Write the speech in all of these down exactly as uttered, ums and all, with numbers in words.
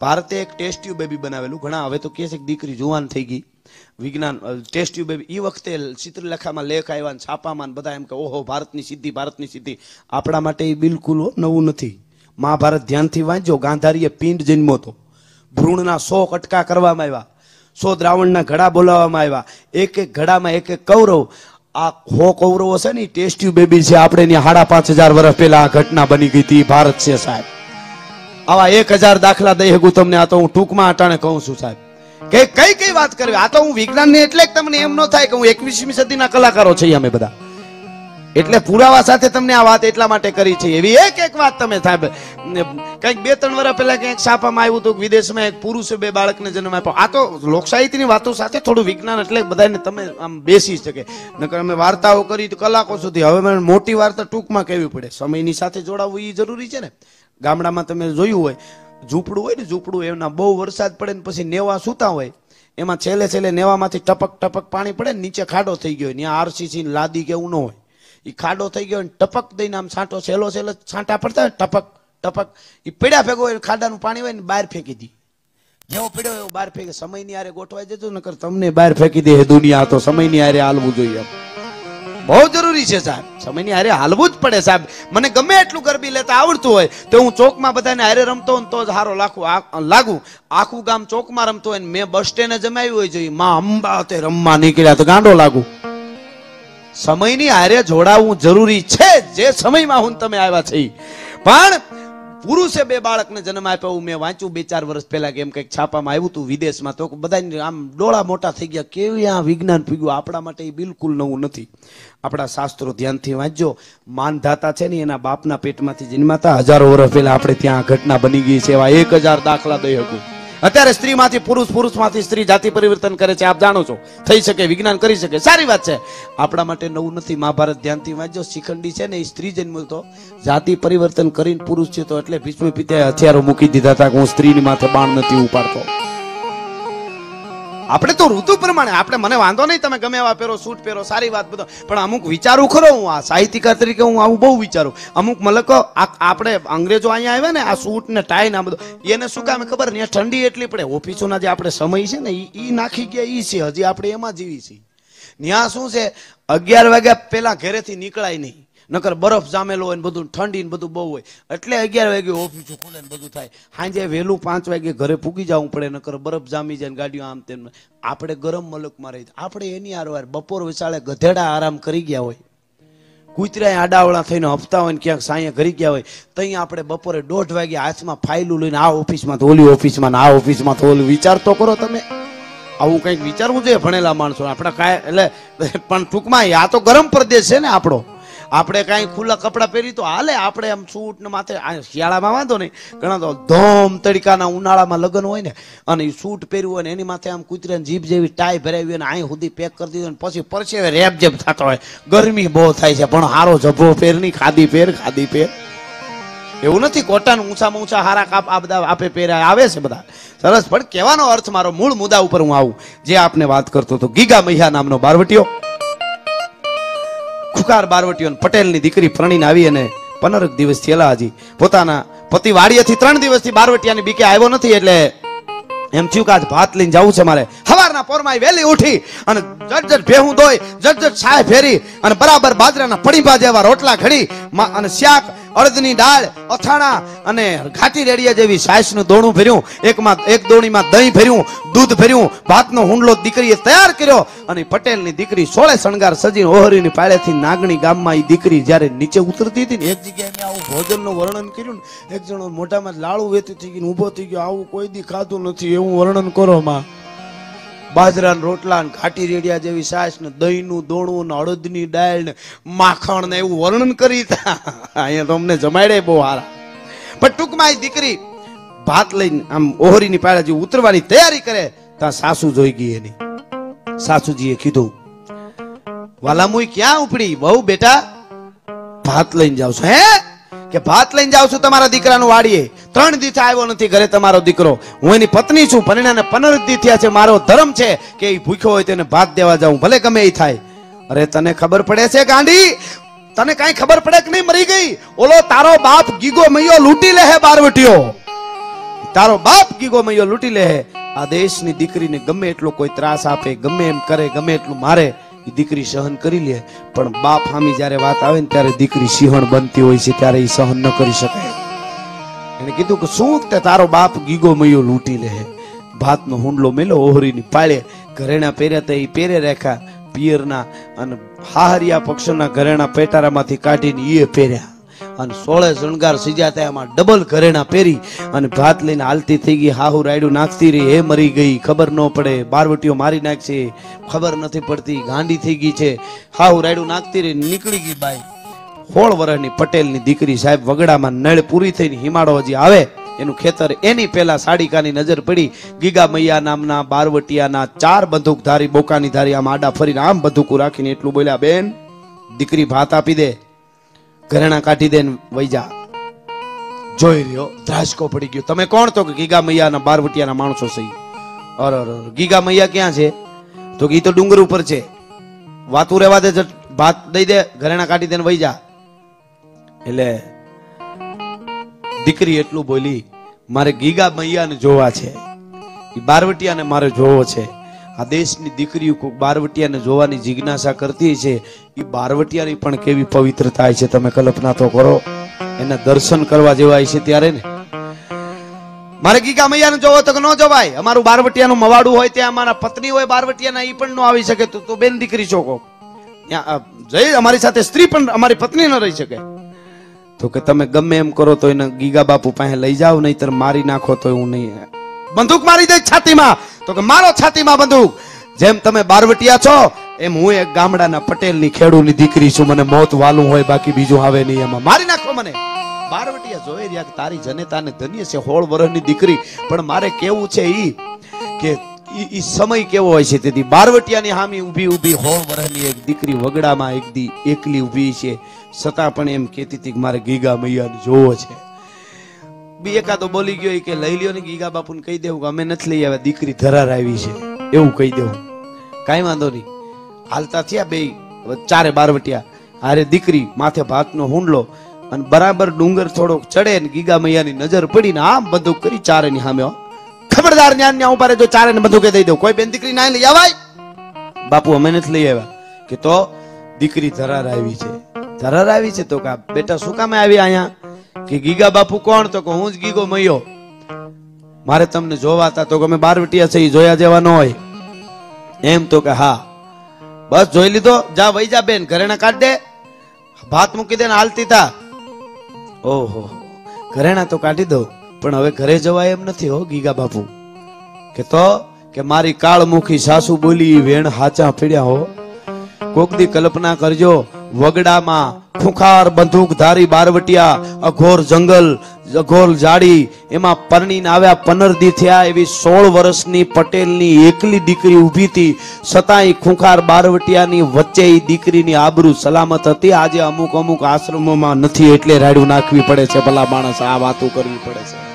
ભારતે એક test tube baby બનાવેલું. ઘણા હવે તો કહે છે કે દીકરી જુવાન થઈ ગઈ, વિજ્ઞાન ટેસ્ટ ટ્યુબ બેબી. એ વખતે ચિત્રલેખામાં લેખ આવ્યા, છાપામાં બધા એમ કે ઓહો ભારતની સિદ્ધિ, ભારતની સિદ્ધિ. આપણા માટે એ બિલકુલ નવું નથી. મહાભારત ધ્યાનથી વાંચજો. ગાંધારીએ પિંડ જન્મો હતો, ભ્રૂણના સો કટકા કરવામાં આવ્યા, સો દ્રાવણના ઘડા બોલાવવામાં આવ્યા, એક એક ઘડામાં એક એક કૌરવ. આ હો કૌરવો છે ને ટેસ્ટ ટ્યુબ બેબી છે. આપણે ત્યાં સાડા પાંચ હજાર વર્ષ પહેલા આ ઘટના બની ગઈ હતી. ભારત છે સાહેબ. આવા એક હજાર દાખલા દઈ શકું તમને. આ તો હું ટૂંકમાં અટાણે કહું છું સાહેબ. કે કઈ કઈ વાત કરવી. આ તો હું વિજ્ઞાન ને એટલે તમને એમ ન થાય કે હું એકવીસમી સદીના કલાકારો છીએ અમે બધા. એટલે પુરાવા સાથે તમને આ વાત એટલા માટે કરી છે. એવી એક એક વાત તમે સાહેબ કઈક બે ત્રણ વર્ષ પહેલા ક્યાંક છાપામાં આવ્યું હતું વિદેશમાં એક પુરુષે બે બાળકને જન્મ આપ્યો. આ તો લોકસાહિત્યની વાતો સાથે થોડું વિજ્ઞાન એટલે બધાને તમે આમ બેસી શકે. નકર અમે વાર્તાઓ કરી તો કલાકો સુધી. હવે મને મોટી વાર્તા ટૂંકમાં કહેવી પડે. સમયની સાથે જોડાવવું એ જરૂરી છે ને. ગામડામાં તમે જોયું હોય ઝૂંપડું હોય ને, ઝૂંપડું એના બહુ વરસાદ પડે ને પછી નેવા સૂતા હોય, એમાં છેલ્લે છેલ્લે નેવામાંથી ટપક ટપક પાણી પડે ને નીચે ખાડો થઈ ગયો હોય, ત્યાં આરસીસી લાદી કે એવું ન હોય, એ ખાડો થઈ ગયો ટપક દઈને આમ છાંટો છેલ્લો છેલ્લો છાંટા પડતા હોય ટપક ટપક, એ પીડા ભેગો હોય ખાડાનું પાણી હોય ને બહાર ફેંકી દી. જેવો પીડ્યો એવો બહાર ફેંકે. સમયની હારે ગોઠવાઈ જજો નકર તમને બહાર ફેંકી દે દુનિયા. તો સમયની હારે હાલવું જોઈએ, બહુ જરૂરી છે સાહેબ. સમયની હારે હાલવું જ પડે સાહેબ. મને ગમે એટલું ગરબી લેતા આવડતું હોય તો હું ચોકમાં બધાને હારે રમતો હોય તો જ હારો લાખું લાગુ. આખું ગામ ચોકમાં રમતો હોય ને મેં બસ સ્ટેન્ડે જમાવ્યું હોય જોઈએ માં અંબા તે રમવા નીકળ્યા તો ગાંડો લાગુ. સમયની હારે જોડાવું જરૂરી છે. જે સમયમાં હું તમે આવ્યા છે. પણ પુરુષે બે બાળકને જન્મ આપ્યો મેં વાંચ્યું બે ચાર વર્ષ પહેલા કે એમ કઈક છાપામાં આવ્યું હતું વિદેશમાં. તો બધા આમ ડોળા મોટા થઈ ગયા. કેવી આ વિજ્ઞાન પીગ્યું. આપણા માટે એ બિલકુલ નવું નથી. આપણા શાસ્ત્રો ધ્યાનથી વાંચજો. માનધાતા છે ને એના બાપના પેટમાંથી જન્માતા હજારો વર્ષ પહેલા આપણે ત્યાં ઘટના બની ગઈ છે. એવા એક હજાર દાખલા દઈ શકું. અત્યારે સ્ત્રીમાંથી પુરુષ, પુરુષમાંથી સ્ત્રી જાતિ પરિવર્તન કરે છે. આપ જાણો છો. થઈ શકે, વિજ્ઞાન કરી શકે, સારી વાત છે. આપણા માટે નવું નથી. મહાભારત ધ્યાનથી વાંચજો. શિખંડી છે ને એ સ્ત્રી જન્મ્યો તો જાતિ પરિવર્તન કરીને પુરુષ છે તો એટલે ભીષ્મ પિતાએ હથિયારો મૂકી દીધા હતા કે હું સ્ત્રીની માથે બાણ નથી ઉપાડતો. આપણે તો ઋતુ પ્રમાણે આપણે મને વાંધો નહીં તમે ગમે એવા પહેરો, સૂટ પહેરો, સારી વાત બધો. પણ અમુક વિચારું ખરો. હું આ સાહિત્યકાર તરીકે હું આવું બહુ વિચારું. અમુક મલકો આપણે અંગ્રેજો અહીંયા આવ્યા ને આ સૂટ ને ટાઈ ને આ બધું એને શું કામ ખબર ને ઠંડી એટલી પડે. ઓફિસોના જે આપણે સમય છે ને એ નાખી ગયા ઈ છે. હજી આપણે એમાં જીવી છીએ. ત્યાં શું છે અગિયાર વાગ્યા પેલા ઘરેથી નીકળાય નહીં. નકર બરફ જામેલો હોય ને બધું ઠંડી ને બધું બહુ હોય એટલે અગિયાર વાગે ઓફિસો ખુલે ને બધું થાય. સાંજે વહેલું પાંચ વાગે ઘરે પૂગી જવું પડે નકર બરફ જામી જાય ને ગાડીઓ આમ તેમ. આપણે ગરમ મલકમાં રહી આપણે એની હારવાર બપોર વિચાળે ગધેડા આરામ કરી ગયા હોય, કૂતરા આડાવડા થઈને હફતા હોય ને ક્યાંક સાંયે ઘરી ગયા હોય ત્યાં આપણે બપોરે દોઢ વાગે હાથમાં ફાઇલું લઈને આ ઓફિસમાં તો ઓલી ઓફિસમાં આ ઓફિસમાં તો ઓલું. વિચાર તો કરો તમે. આવું કંઈક વિચારવું જોઈએ ભણેલા માણસો. આપણે કાંઈ એટલે પણ ટૂંકમાં આ તો ગરમ પ્રદેશ છે ને આપણો. આપણે કાંઈ ખુલ્લા કપડાં પહેરી તો હાલે. આપણે આમ સૂટ ને માથે શિયાળામાં વાંધો નહીં. ઘણા તો ધોમ તડકાના ઉનાળામાં લગ્ન હોય ને અને એ સૂટ પહેર્યું હોય ને એની માથે આમ કૂતરાની જીભ જેવી ટાઈ ભરાવી હોય ને અહીં સુધી પેક કરી દીધું ને પછી પરસેવે રેપ જેમ થતો હોય. ગરમી બહુ થાય છે પણ હારો જભો પહેર નહીં, ખાદી પહેર ખાદી પહેર. એવું નથી કોટાનું ઊંચામાં ઊંચા હારા કાપ આ બધા આપે પહેર્યા આવે છે બધા સરસ. પણ કહેવાનો અર્થ મારો મૂળ મુદ્દા ઉપર હું આવું જે આપને વાત કરતો હતો. ગીગા મૈયા નામનો બારવટીયો, ખુખાર બારવટીયો પટેલની દીકરી પરણીને આવી અને પંદર દિવસ થયેલા હજી પોતાના પતિ વાડીએથી ત્રણ દિવસથી બારવટિયાની બીકે આવ્યો નથી. એટલે એમ થયું કે આજ ભાત લઈને જવું છે મારે. સવારના પોરમાં વહેલી ઉઠી અને જટ જટ ભેહું ધોઈ જટ જટ છાય ફેરી અને બરાબર બાજરાના પડીભા જેવા રોટલા ઘડી અને શાક, અડદની દાળ, અથાણા અને ઘાટી રેડિયા જેવી સાસનું દોણું ભર્યું. એકમાં એક દોણીમાં દહીં ભર્યું, દૂધ ભર્યું, ભાતનો હુંડલો દીકરીએ તૈયાર કર્યો અને પટેલની દીકરી સોળે શણગાર સજીને ઓહરીની પાળેથી નાગણી ગામમાં એ દીકરી જ્યારે નીચે ઉતરતી હતી ને એક જગ્યાએ મેં આવું ભોજનનું વર્ણન કર્યું ને એક જણો મોઢામાં લાળું વેતી થઈ ગયું ઊભો થઈ ગયો. આવું કોઈ દી ખાધું નથી એવું વર્ણન કરો માં. બાજરાના રોટલા ને ઘાટી રેડિયા જેવી સાસ ને દહીંનું દોણું ને અડદની દાળ ને માખણ ને એવું વર્ણન કરી. અહીંયા તો અમને જમાડે બહુ હારા. પણ ટૂંકમાં એ દીકરી ભાત લઈને આમ ઓહરીની પાળે જે ઉતરવાની તૈયારી કરે ત્યાં સાસુ જોઈ ગઈ એની. સાસુજીએ કીધું વાલામુઈ ક્યાં ઉપડી? બહુ બેટા ભાત લઈને જાવ છો? હે કે ભાત લઈને જાવ છું તમારા દીકરાનું વાડીએ? ત્રણ દી આવ્યો નથી ઘરે તમારો દીકરો. હું એની પત્ની છું. પરિણામે પંદર દી થયા છે. મારો ધર્મ છે કે એ ભૂખ્યો હોય તેને ભાત દેવા જાઉં ભલે ગમે એ થાય. અરે તને ખબર પડે છે ગાંડી? તને કઈ ખબર પડે કે નહીં? મરી ગઈ. ઓલો તારો બાપ ગીગો મૈયો લૂંટી લે હે બારવટીયો. તારો બાપ ગીગો મૈયો લૂંટી લે. આ દેશની દીકરીને ગમે એટલો કોઈ ત્રાસ આપે, ગમે એમ કરે, ગમે એટલું મારે, એ દીકરી સહન કરી લે. પણ બાપ સામી જયારે વાત આવે ને ત્યારે દીકરી સિંહણ બનતી હોય છે, ત્યારે એ સહન ન કરી શકે. એને કીધું કે શું તે તારો બાપ ગીગો મૈયો લૂંટી લે. ભાતનો હુંડલો મેલો ઓહરીની પાળે, ઘરેણા પહેર્યા તે પહેરે રાખ્યા પિયરના, અને હાહરિયા પક્ષના ઘરેણા પેટારામાંથી કાઢીને એ પહેર્યા, અને સોળે શણગાર સીજાતા એમાં ડબલ ઘરેણા પહેરી અને ભાત લઈને હાલતી થઈ ગઈ. હાહુ રાયડું નાખતી રહી, હે મરી ગઈ, ખબર ન પડે, બારવટીઓ મારી નાખશે, ખબર નથી પડતી, ગાંડી થઈ ગઈ છે. હાહુ રાયડું નાખતી રહી, નીકળી ગઈ બાઈ. સોળ વર્ષની પટેલની દીકરી સાહેબ વગડામાં નળ પૂરી થઈને હિમાડો હજી આવે એનું ખેતર, એની પેલા સાડિકાની નજર પડી. ગીગા મૈયા નામના બારવટિયાના ચાર બંદૂકધારી બોકાની ધારી આમ આડા ફરીને આમ બંદૂકો રાખીને એટલું બોલ્યા, બેન દીકરી ભાત આપી દે, ઘરેણા કાઢી દે ને વઈ જા. જોઈ રહ્યો ધ્રાસકો પડી ગયો. તમે કોણ? તો કે ગીગા મૈયાના બારવટિયાના માણસો સહી. અરે અરે ગીગા મૈયા ક્યાં છે? તો કે ઈ તો ડુંગર ઉપર છે. વાતું રહેવા દે, ભાત દઈ દે, ઘરેણા કાઢી દે ને વઈ જા. એટલે દીકરી એટલું બોલી, મારે ગીગા મૈયાને જોવા છે, એ બારવટિયાને મારે જોવો છે. આ દેશની દીકરીઓ કોઈ બારવટિયાને જોવાની જિજ્ઞાસા કરતી છે, એ બારવટિયાની પણ કેવી પવિત્રતા છે, તમે કલ્પના તો કરો. એના દર્શન કરવા જેવા છે ત્યારે ને. મારે ગીગા મૈયાને જોવો તો કે ન જોવાય. અમારું બારવટિયાનું મવાડું હોય ત્યાં અમારા પત્ની હોય બારવટિયાના, એ પણ ન આવી શકે. તો બેન દીકરી છો, જઈ અમારી સાથે સ્ત્રી પણ અમારી પત્ની ન રહી શકે. તો કે તમે ગમે એમ કરો તો એને ગીગા બાપુ પાસે લઈ જાઓ, નહીતર મારી નાખો તો હું નહીં. બંદૂક મારી દે છાતીમાં. તો કે મારો છાતીમાં બંદૂક. જેમ તમે બારવટિયા છો એમ હું એક ગામડાના પટેલની ખેડૂની દીકરી છું, મને મોત વાલું હોય બાકી બીજું આવે નહીં, એમાં મારી નાખો મને. બારવટિયા જોઈ રહ્યા કે તારી જનેતાને ધન્ય છે, સોળ વર્ષની દીકરી. પણ મારે કેવું છે ઈ કે ઈ સમય કેવો હોય છે. તેથી બારવટિયાની હામી ઊભી ઊભી સોળ વર્ષની એક દીકરી વગડામાં એક દી એકલી ઊભી છે, છતાં પણ એમ કહેતી હતી કે મારે ગીગા મૈયાને જોવો છે. બી એકાદો બોલી ગયો કે લઈ લ્યો ને ગીગા બાપુને કહી દેવું કે અમે નથી લઈ આવ્યા, દીકરી ધરાર આવી છે, એવું કહી દેવું. કાંઈ વાંધો નહીં. હાલતા થયા બે ચારે બારવટિયા, હારે દીકરી, માથે ભાતનો હુંડલો, અને બરાબર ડુંગર થોડોક ચડે ને ગીગા મૈયાની નજર પડીને આમ બંદૂક કરી ચારે ની સામે. ખબરદાર ન્યા ન્યા ઉભા રહેજો, ચારે ને બંદૂકે દઈ દઉં. કોઈ બેન દીકરી ના લઈ આવાય. બાપુ અમે નથી લઈ આવ્યા. કે તો દીકરી ધરાર આવી છે. ધરાર આવી છે તો કે બેટા શું કામે આવી અહીંયા? કે ગીગા બાપુ કોણ? તો કે હું જ ગીગો મૈયો, મારે તમને જોવા હતા. તો કે અમે બારવટિયા છે, જોયા જેવા ન હોય એમ? તો કે હા. બસ જોઈ લીધો, જા વઈ જા બેન, ઘરેણા કાઢ દે, ભાત મૂકી દે ને હાલતી થા. ઓહો, ઘરેણા તો કાઢી દો, પણ હવે ઘરે જવાય એમ નથી હો ગીગા બાપુ. કે તો કે મારી કાળમુખી સાસુ બોલી વેણ હાચા પીડ્યા હો. કોક દી કલ્પના કરજો, વગડામાં ખુખાર બંદૂકધારી બારવટિયા, અઘોર જંગલ, અઘોર જાડી, એમાં પરણીને આવ્યા પંદર દી થયા એવી સોળ વર્ષની પટેલની એકલી દીકરી ઊભી હતી, છતાંય ખુખાર બારવટિયાની વચ્ચે એ દીકરીની આબરૂ સલામત હતી. આજે અમુક અમુક આશ્રમોમાં નથી એટલે રાડ્યું નાખવી પડે છે. ભલા માણસ આ વાતો કરવી પડે છે.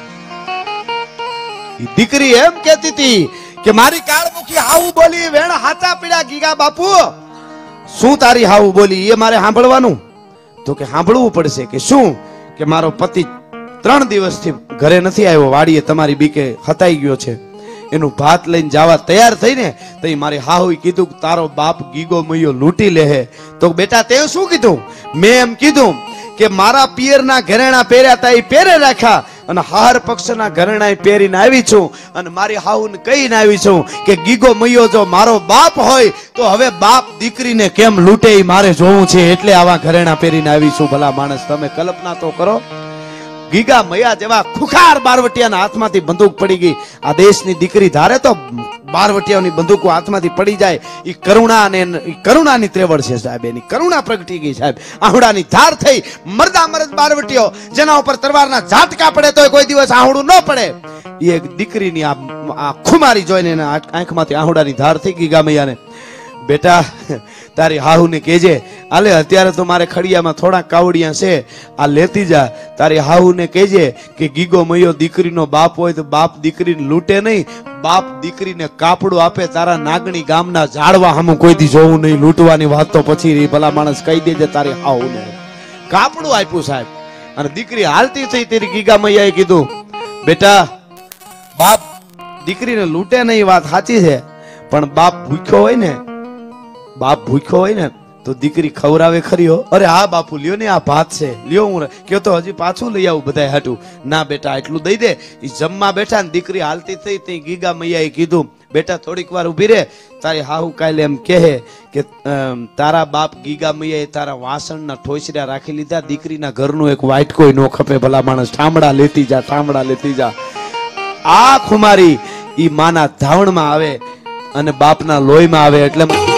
દીકરી એમ કહેતી હતી કે મારી કાળમુખી હાવું બોલી વેણ હાચા પીડ્યા. ગીગા બાપુ શું તારી હાવું બોલી એ મારે સાંભળવાનું? તો કે સાંભળવું પડશે. કે શું? કે મારો પતિ ત્રણ દિવસથી ઘરે નથી આવ્યો, વાડીએ તમારી બીકે હતાઈ ગયો છે. એનું ભાત લઈને જવા તૈયાર થઈને તો મારી હાહુએ કીધું કે તારો બાપ ગીગો મૈયો લૂંટી લે. તો બેટા તે શું કીધું? મેં એમ કીધું કે મારા પિયરના ઘરેણા પહેર્યા તા એ પહેરે રાખ્યા, અને હાર પક્ષના ઘરેણા પહેરીને આવી છું, અને મારી હાહુને કહીને આવી છું કે ગીગો મૈયો જો મારો બાપ હોય તો હવે બાપ દીકરીને કેમ લૂંટે એ મારે જોવું છે, એટલે આવા ઘરેણા પહેરીને આવી છું. ભલા માણસ તમે કલ્પના તો કરો. ગીગા મૈયા જેવા ખુખાર બારવટિયાના હાથમાંથી બંદૂક પડી ગઈ. આ દેશની દીકરી ધારે તો બારવટિયાની બંદૂકો હાથમાંથી પડી જાય. એ કરુણા અને કરુણાની ત્રેવડ છે સાહેબ, એની કરુણા પ્રગટી ગઈ સાહેબ. આહુડાની ધાર થઈ. મરદા મરદ બારવટીયો જેના ઉપર તલવારના ઝાટકા પડે તો કોઈ દિવસ આહુડું ન પડે. એ એક દીકરીની આ ખુમારી જોઈને એના આંખમાંથી આહુડાની ધાર થઈ. ગીગા મૈયાને બેટા તારી હાહુને કહેજે, આલે અત્યારે તો મારે ખડિયામાં થોડા કાવડિયા છે, આ લેતી જા. તારી હાહુને કહેજે કે ગીગો મૈયો દીકરીનો બાપ હોય તો બાપ દીકરીને લૂંટે નહીં, બાપ દીકરીને કાપડું આપે. તારા નાગણી ગામના ઝાડવા હમું કોઈ દી જોવું નહીં. લૂંટવાની વાત તો પછી રહી. ભલા માણસ કહી દેજે તારી હાહુને કાપડું આપ્યું સાહેબ. અને દીકરી હાલતી થઈ તેરી ગીગા મૈયાએ કીધું બેટા બાપ દીકરીને લૂંટે ને એ વાત સાચી છે, પણ બાપ ભૂખ્યો હોય ને, બાપ ભૂખ્યો હોય ને તો દીકરી ખવરાવે ખરી હો. અરે હા બાપુ લ્યો ને આ ભાત છે, લ્યો હું કયો તો હજી પાછું લઈ આવું બધા હાટું. ના બેટા એટલું દઈ દે. એ જમવા બેઠા ને દીકરી હાલતી થઈ તે ગીગા મૈયાએ કીધું બેટા થોડીક વાર ઉભી રે, તારી હાહુ કાલે એમ કહે કે તારા બાપ ગીગા મૈયાએ તારા વાસણના ઠોસર્યા રાખી લીધા, દીકરીના ઘરનું એક વાટકોય નો ખપે, ભલા માણસ ઠામડા લેતી જા, ઠામડા લેતી જા. આ ખુમારી ઈ માના ધાવણમાં આવે અને બાપના લોહીમાં આવે. એટલે